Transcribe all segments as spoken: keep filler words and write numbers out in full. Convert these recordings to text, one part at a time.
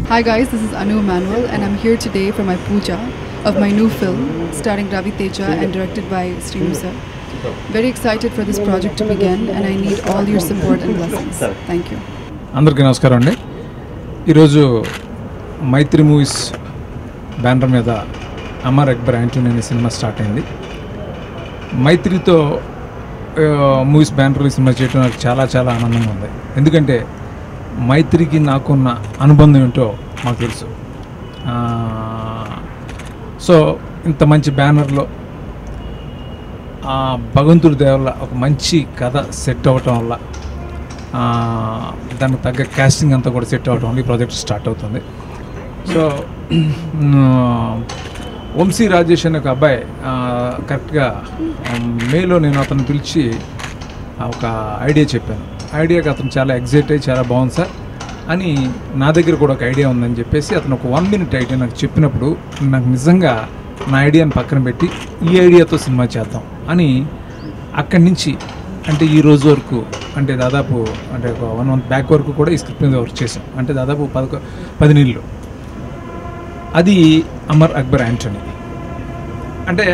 Hi guys, this is Emmanuel and I'm here today for my puja of my new film starring Ravi Teja and directed by Sreenu sir. Very excited for this project to begin and I need all your support and blessings. Thank you. అందరికీ నమస్కారం అండి. ఈరోజు మైత్రి movies banner మీద అమర్ అక్బర్ యాంటోనీ అనే సినిమా start అయింది. మైత్రితో movies బ్యానర్లో సినిమా చేయడం నాకు చాలా చాలా ఆనందంగా ఉంది. ఎందుకంటే మైత్రికి నాకున్న అనుబంధం ఏంటో మాకు తెలుసు. సో ఇంత మంచి బ్యానర్లో భగవంతుడి దయ వల్ల ఒక మంచి కథ సెట్ అవ్వటం వల్ల దానికి తగ్గ కాస్టింగ్ అంతా కూడా సెట్ అవ్వటం వల్ల ఈ ప్రాజెక్ట్ స్టార్ట్ అవుతుంది. సో వంశీ రాజేష్ అనే ఒక అబ్బాయి కరెక్ట్గా మేలో నేను అతను పిలిచి ఒక ఐడియా చెప్పాను. ఐడియాకి అతను చాలా ఎగ్జైట్ అయ్యి చాలా బాగుంది సార్ అని నా దగ్గర కూడా ఒక ఐడియా ఉందని చెప్పేసి అతను ఒక వన్ మినిట్ ఐడియా నాకు చెప్పినప్పుడు నాకు నిజంగా నా ఐడియాని పక్కన పెట్టి ఈ ఐడియాతో సినిమా చేద్దాం అని అక్కడి నుంచి అంటే ఈ రోజు వరకు అంటే దాదాపు అంటే ఒక వన్ మంత్ బ్యాక్ వరకు కూడా ఈ స్క్రిప్ట్ మీద వర్క్ చేసాం. అంటే దాదాపు పదకొ పది నెలలు. అది అమర్ అక్బర్ యాంటోనీ. అంటే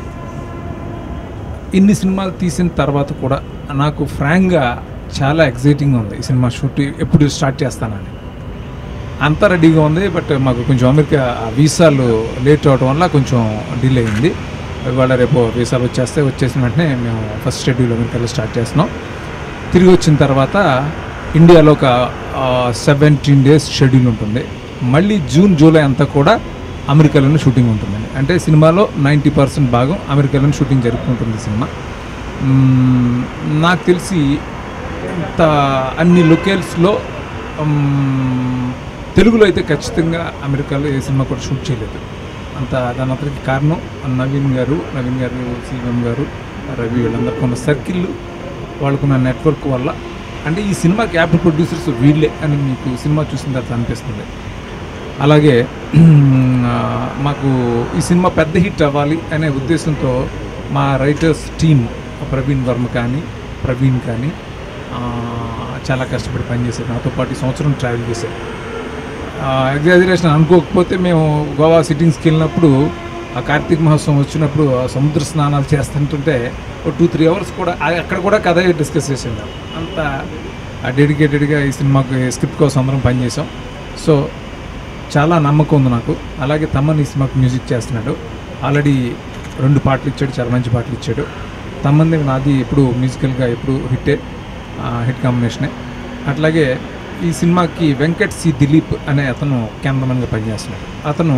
ఇన్ని సినిమాలు తీసిన తర్వాత కూడా నాకు ఫ్రాంక్గా చాలా ఎగ్జైటింగ్ ఉంది ఈ సినిమా షూట్ ఎప్పుడు స్టార్ట్ చేస్తానని. అంతా రెడీగా ఉంది. బట్ మాకు కొంచెం అమెరికా వీసాలు లేట్ అవడం వల్ల కొంచెం డిలే అయింది. ఇవాళ రేపు వీసాలు వచ్చేస్తే వచ్చేసిన వెంటనే మేము ఫస్ట్ షెడ్యూల్ అమెరికాలో స్టార్ట్ చేస్తున్నాం. తిరిగి వచ్చిన తర్వాత ఇండియాలో ఒక సెవెంటీన్ డేస్ షెడ్యూల్ ఉంటుంది. మళ్ళీ జూన్ జూలై అంతా కూడా అమెరికాలోనే షూటింగ్ ఉంటుందండి. అంటే సినిమాలో నైంటీ పర్సెంట్ భాగం అమెరికాలోనే షూటింగ్ జరుపుకుంటుంది సినిమా. నాకు తెలిసి ఇంత అన్ని లొకేషన్స్లో తెలుగులో అయితే ఖచ్చితంగా అమెరికాలో ఏ సినిమా కూడా షూట్ చేయలేదు. అంత దాని అంతటికి కారణం నవీన్ గారు నవీన్ గారు సీఎం గారు రవి వీళ్ళందరికీ ఉన్న సర్కిల్ వాళ్ళకున్న నెట్వర్క్ వల్ల. అంటే ఈ సినిమా క్యాపిటల్ ప్రొడ్యూసర్స్ వీళ్ళే అని మీకు సినిమా చూసిన తర్వాత అనిపిస్తుంది. అలాగే మాకు ఈ సినిమా పెద్ద హిట్ అవ్వాలి అనే ఉద్దేశంతో మా రైటర్స్ టీమ్ ప్రవీణ్ వర్మ కానీ ప్రవీణ్ కానీ చాలా కష్టపడి పనిచేశారు. నాతో పాటు ఈ సంవత్సరం ట్రావెల్ చేశారు. ఎగ్జాజరేషన్ అనుకోకపోతే మేము గోవా సిట్టింగ్స్కి వెళ్ళినప్పుడు ఆ కార్తీక మహోత్సవం వచ్చినప్పుడు సముద్ర స్నానాలు చేస్తుంటుంటే ఒక టూ త్రీ అవర్స్ కూడా అక్కడ కూడా కథ డిస్కస్ చేసిందాం. అంత డెడికేటెడ్గా ఈ సినిమాకు స్క్రిప్ట్ కోసం అందరం పనిచేసాం. సో చాలా నమ్మకం ఉంది నాకు. అలాగే తమన్ ఈ సినిమాకు మ్యూజిక్ చేస్తున్నాడు. ఆల్రెడీ రెండు పాటలు ఇచ్చాడు, చాలా మంచి పాటలు ఇచ్చాడు. తమన్ నాది ఎప్పుడు మ్యూజికల్గా ఎప్పుడు హిట్టే, హిట్ కాంబినేషనే. అట్లాగే ఈ సినిమాకి వెంకట్ సి దిలీప్ అనే అతను కెమెరామెన్గా పనిచేస్తున్నాడు. అతను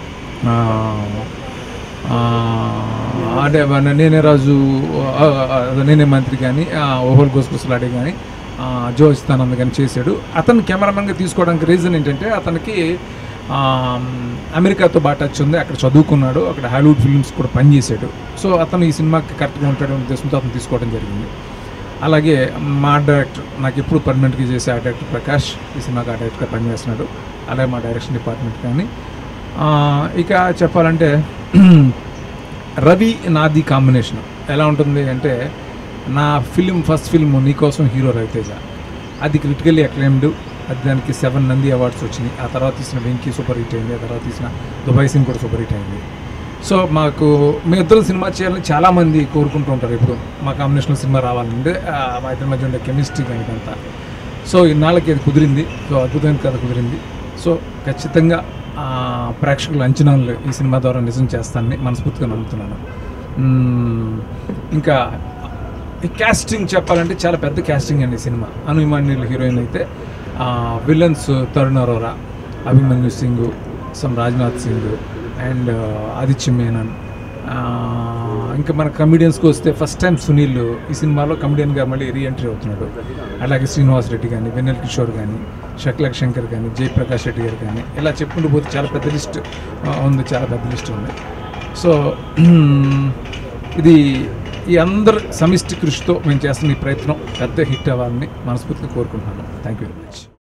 అంటే నేనే రాజు నేనే మంత్రి కానీ ఓహోల్ గోసుగుసలాడే కానీ జో ఇస్తానంద కానీ చేశాడు. అతను కెమెరామెన్గా తీసుకోవడానికి రీజన్ ఏంటంటే అతనికి అమెరికాతో బాగా టచ్ ఉంది. అక్కడ చదువుకున్నాడు, అక్కడ హాలీవుడ్ ఫిల్మ్స్ కూడా పనిచేశాడు. సో అతను ఈ సినిమాకి కరెక్ట్గా ఉంటాడనే ఉద్దేశంతో అతను తీసుకోవడం జరిగింది. అలాగే మా డైరెక్టర్ నాకు ఎప్పుడు పర్మనెంట్గా చేసే ఆ డైరెక్టర్ ప్రకాష్ ఈ సినిమాకి ఆ డైరెక్టర్గా పనిచేస్తున్నాడు. అలాగే మా డైరెక్షన్ డిపార్ట్మెంట్ కానీ. ఇక చెప్పాలంటే రవి నాది కాంబినేషన్ ఎలా ఉంటుంది అంటే నా film first film Neekosam hero Ravi Teja అది క్రిటికల్లీ అక్లైమ్డ్. అది దానికి సెవెన్ నంది అవార్డ్స్ వచ్చినాయి. ఆ తర్వాత తీసిన వెంకీ సూపర్ హిట్ అయింది. ఆ తర్వాత తీసిన దుబాయ్ సింగ్ కూడా సూపర్ హిట్ అయింది. సో మాకు మీ ఇద్దరు సినిమా చేయాలని చాలామంది కోరుకుంటూ ఉంటారు. ఇప్పుడు మా కాంబినేషన్లో సినిమా రావాలంటే మా ఇద్దరి మధ్య ఉండే కెమిస్ట్రీ కానీ అంతా. సో ఇన్నాళ్ళకి అది కుదిరింది. సో అద్భుతమైన కథ కుదిరింది. సో ఖచ్చితంగా ప్రేక్షకుల అంచనాలు ఈ సినిమా ద్వారా నిజం చేస్తానని మనస్ఫూర్తిగా నమ్ముతున్నాను. ఇంకా ఈ క్యాస్టింగ్ చెప్పాలంటే చాలా పెద్ద క్యాస్టింగ్ అండి ఈ సినిమా. అభిమన్యుల హీరోయిన్ అయితే విలన్స్ తరుణ్ అరోరా, అభిమన్యు సింగ్, సమ్ రాజ్నాథ్ సింగ్ అండ్ ఆదిత్య మేనన్. ఇంకా మన కమెడియన్స్కి వస్తే ఫస్ట్ టైం సునీల్ ఈ సినిమాలో కమెడియన్గా మళ్ళీ రీఎంట్రీ అవుతున్నాడు. అలాగే శ్రీనివాస్ రెడ్డి కానీ, వెన్నెల కిషోర్ కానీ, శక్లక్ శంకర్ కానీ, జయప్రకాష్ రెడ్డి గారు కానీ, ఇలా చెప్పుకుంటూ పోతే చాలా పెద్ద లిస్ట్ ఉంది. చాలా పెద్ద లిస్ట్ ఉంది. సో ఇది ఈ అందరు సమిష్టి కృషితో మేము చేస్తున్న ఈ ప్రయత్నం పెద్ద హిట్ అవ్వాలని మనస్ఫూర్తిగా కోరుకుంటున్నాను. Thank you very much.